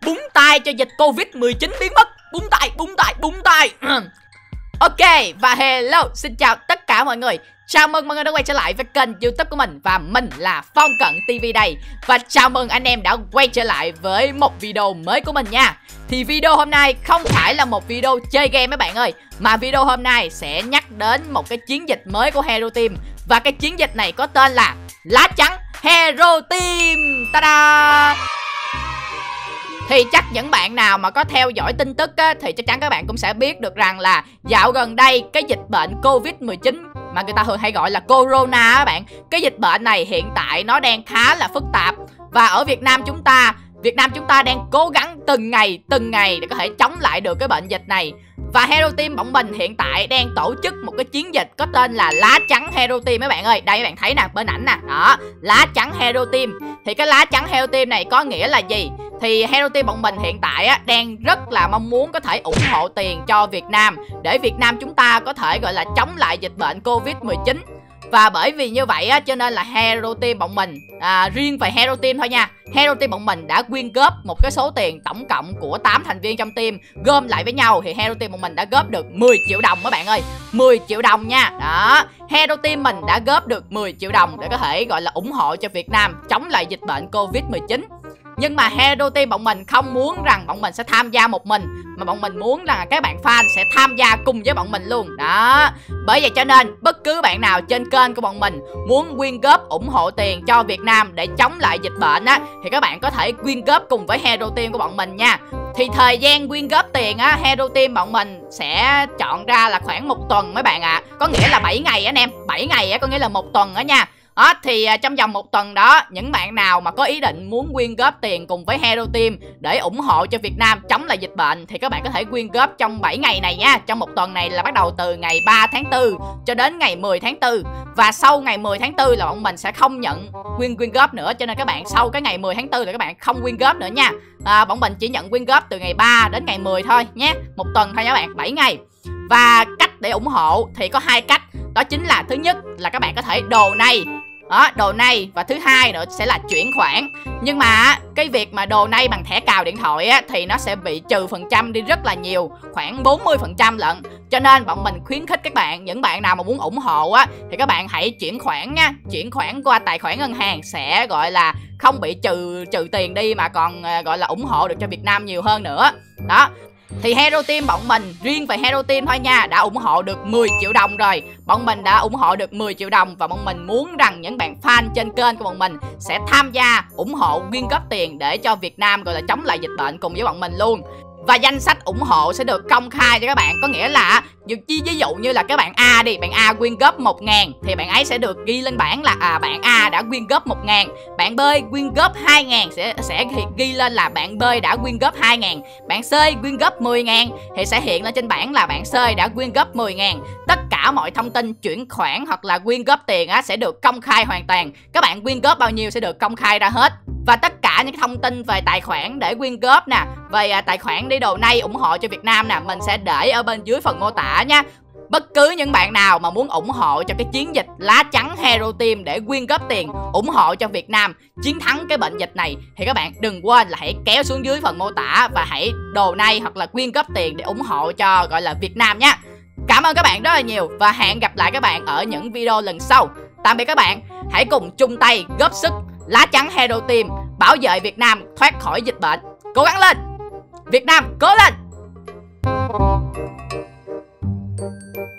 búng tay cho dịch Covid-19 biến mất. Búng tay, búng tay, búng tay. Ok, và hello, xin chào tất cả mọi người. Chào mừng mọi người đã quay trở lại với kênh YouTube của mình. Và mình là Phong Cận TV đây. Và chào mừng anh em đã quay trở lại với một video mới của mình nha. Thì video hôm nay không phải là một video chơi game mấy bạn ơi, mà video hôm nay sẽ nhắc đến một cái chiến dịch mới của Hero Team. Và cái chiến dịch này có tên là Lá Trắng Hero Team. Ta-da! Thì chắc những bạn nào mà có theo dõi tin tức á, thì chắc chắn các bạn cũng sẽ biết được rằng là dạo gần đây cái dịch bệnh Covid-19 mà người ta thường hay gọi là Corona á bạn, cái dịch bệnh này hiện tại nó đang khá là phức tạp. Và ở Việt Nam chúng ta đang cố gắng từng ngày để có thể chống lại được cái bệnh dịch này. Và Hero Team bọn mình hiện tại đang tổ chức một cái chiến dịch có tên là Lá Trắng Hero Team mấy bạn ơi. Đây các bạn thấy nè, bên ảnh nè, đó, Lá Trắng Hero Team. Thì cái Lá Trắng Hero Team này có nghĩa là gì? Thì Hero Team bọn mình hiện tại á, đang rất là mong muốn có thể ủng hộ tiền cho Việt Nam, để Việt Nam chúng ta có thể gọi là chống lại dịch bệnh Covid-19. Và bởi vì như vậy á, cho nên là Hero Team bọn mình, riêng về Hero Team thôi nha, Hero Team bọn mình đã quyên góp một cái số tiền tổng cộng của 8 thành viên trong team, gom lại với nhau thì Hero Team bọn mình đã góp được 10 triệu đồng các bạn ơi. 10 triệu đồng nha. Đó, Hero Team mình đã góp được 10 triệu đồng để có thể gọi là ủng hộ cho Việt Nam chống lại dịch bệnh Covid-19. Nhưng mà Hero Team bọn mình không muốn rằng bọn mình sẽ tham gia một mình, mà bọn mình muốn rằng các bạn fan sẽ tham gia cùng với bọn mình luôn. Đó, bởi vậy cho nên bất cứ bạn nào trên kênh của bọn mình muốn quyên góp ủng hộ tiền cho Việt Nam để chống lại dịch bệnh á, thì các bạn có thể quyên góp cùng với Hero Team của bọn mình nha. Thì thời gian quyên góp tiền á, Hero Team bọn mình sẽ chọn ra là khoảng 1 tuần mấy bạn ạ. Có nghĩa là 7 ngày á anh em, 7 ngày á, có nghĩa là 1 tuần á nha. Đó, thì trong vòng 1 tuần đó, những bạn nào mà có ý định muốn quyên góp tiền cùng với Hero Team để ủng hộ cho Việt Nam chống lại dịch bệnh thì các bạn có thể quyên góp trong 7 ngày này nha. Trong 1 tuần này là bắt đầu từ ngày 3 tháng 4 cho đến ngày 10 tháng 4. Và sau ngày 10 tháng 4 là bọn mình sẽ không nhận quyên góp nữa, cho nên các bạn sau cái ngày 10 tháng 4 là các bạn không quyên góp nữa nha. Bọn mình chỉ nhận quyên góp từ ngày 3 đến ngày 10 thôi nhé. 1 tuần thôi nha các bạn, 7 ngày. Và cách để ủng hộ thì có 2 cách. Đó chính là thứ nhất là các bạn có thể donate. Đó, donate, và thứ hai nữa sẽ là chuyển khoản. Nhưng mà cái việc mà donate bằng thẻ cào điện thoại á, thì nó sẽ bị trừ phần trăm đi rất là nhiều, khoảng 40% lận. Cho nên bọn mình khuyến khích các bạn, những bạn nào mà muốn ủng hộ á, thì các bạn hãy chuyển khoản nha. Chuyển khoản qua tài khoản ngân hàng sẽ gọi là không bị trừ tiền đi, mà còn gọi là ủng hộ được cho Việt Nam nhiều hơn nữa. Đó, thì Hero Team bọn mình, riêng về Hero Team thôi nha, đã ủng hộ được 10 triệu đồng rồi. Bọn mình đã ủng hộ được 10 triệu đồng. Và bọn mình muốn rằng những bạn fan trên kênh của bọn mình sẽ tham gia ủng hộ quyên góp tiền để cho Việt Nam gọi là chống lại dịch bệnh cùng với bọn mình luôn. Và danh sách ủng hộ sẽ được công khai cho các bạn. Có nghĩa là ví dụ như là các bạn A đi, bạn A quyên góp 1.000 thì bạn ấy sẽ được ghi lên bảng là bạn A đã quyên góp 1.000. Bạn B quyên góp 2.000 sẽ ghi lên là bạn B đã quyên góp 2.000. Bạn C quyên góp 10.000 thì sẽ hiện lên trên bảng là bạn C đã quyên góp 10.000. Tất cả mọi thông tin chuyển khoản hoặc là quyên góp tiền á, sẽ được công khai hoàn toàn. Các bạn quyên góp bao nhiêu sẽ được công khai ra hết. Và tất cả những thông tin về tài khoản để quyên góp nè, về tài khoản đi donate ủng hộ cho Việt Nam nè, mình sẽ để ở bên dưới phần mô tả nha. Bất cứ những bạn nào mà muốn ủng hộ cho cái chiến dịch Lá Trắng Hero Team để quyên góp tiền ủng hộ cho Việt Nam chiến thắng cái bệnh dịch này thì các bạn đừng quên là hãy kéo xuống dưới phần mô tả và hãy donate hoặc là quyên góp tiền để ủng hộ cho gọi là Việt Nam nhé. Cảm ơn các bạn rất là nhiều và hẹn gặp lại các bạn ở những video lần sau. Tạm biệt các bạn. Hãy cùng chung tay góp sức Lá Trắng Hero Team bảo vệ Việt Nam thoát khỏi dịch bệnh. Cố gắng lên! Việt Nam cố lên!